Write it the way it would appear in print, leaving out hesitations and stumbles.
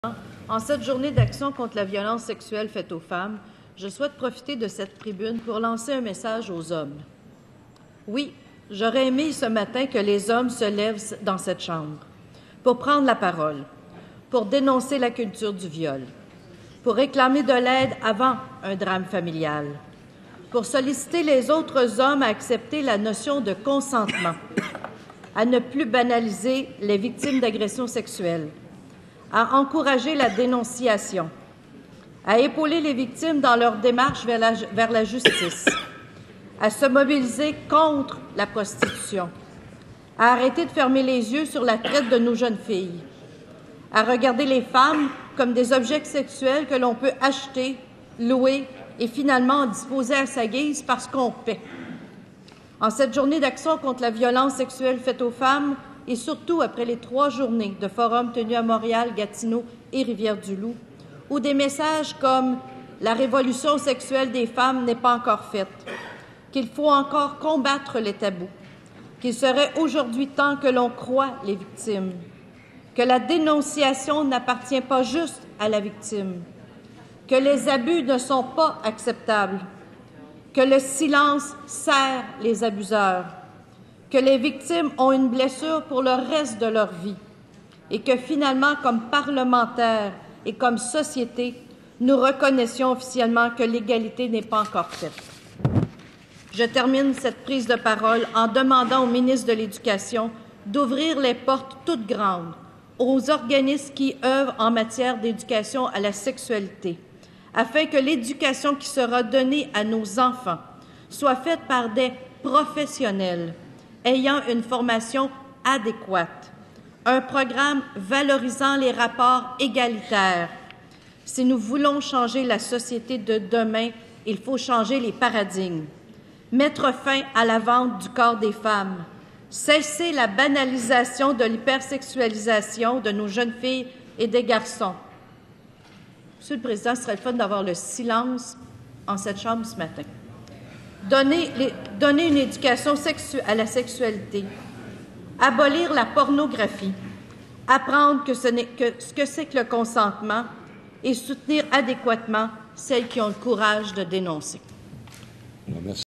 En cette journée d'action contre la violence sexuelle faite aux femmes, je souhaite profiter de cette tribune pour lancer un message aux hommes. Oui, j'aurais aimé ce matin que les hommes se lèvent dans cette Chambre pour prendre la parole, pour dénoncer la culture du viol, pour réclamer de l'aide avant un drame familial, pour solliciter les autres hommes à accepter la notion de consentement, à ne plus banaliser les victimes d'agressions sexuelles, à encourager la dénonciation, à épauler les victimes dans leur démarche vers la justice, à se mobiliser contre la prostitution, à arrêter de fermer les yeux sur la traite de nos jeunes filles, à regarder les femmes comme des objets sexuels que l'on peut acheter, louer et finalement disposer à sa guise parce qu'on paie. En cette journée d'action contre la violence sexuelle faite aux femmes, et surtout après les 3 journées de forums tenus à Montréal, Gatineau et Rivière-du-Loup, où des messages comme « la révolution sexuelle des femmes n'est pas encore faite », qu'il faut encore combattre les tabous, qu'il serait aujourd'hui temps que l'on croie les victimes, que la dénonciation n'appartient pas juste à la victime, que les abus ne sont pas acceptables, que le silence sert les abuseurs, que les victimes ont une blessure pour le reste de leur vie et que finalement, comme parlementaires et comme société, nous reconnaissions officiellement que l'égalité n'est pas encore faite. Je termine cette prise de parole en demandant au ministre de l'Éducation d'ouvrir les portes toutes grandes aux organismes qui œuvrent en matière d'éducation à la sexualité, afin que l'éducation qui sera donnée à nos enfants soit faite par des professionnels ayant une formation adéquate, un programme valorisant les rapports égalitaires. Si nous voulons changer la société de demain, il faut changer les paradigmes, mettre fin à la vente du corps des femmes, cesser la banalisation de l'hypersexualisation de nos jeunes filles et des garçons. Monsieur le Président, ce serait le fun d'avoir le silence en cette Chambre ce matin. Donner une éducation à la sexualité, abolir la pornographie, apprendre ce que c'est que le consentement et soutenir adéquatement celles qui ont le courage de dénoncer. Merci.